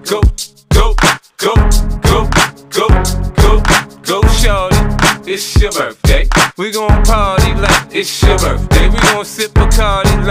Go, go, go, go, go, go, go, shorty. It's your birthday. We gon' party like it's your birthday. We gon' sip Bacardi like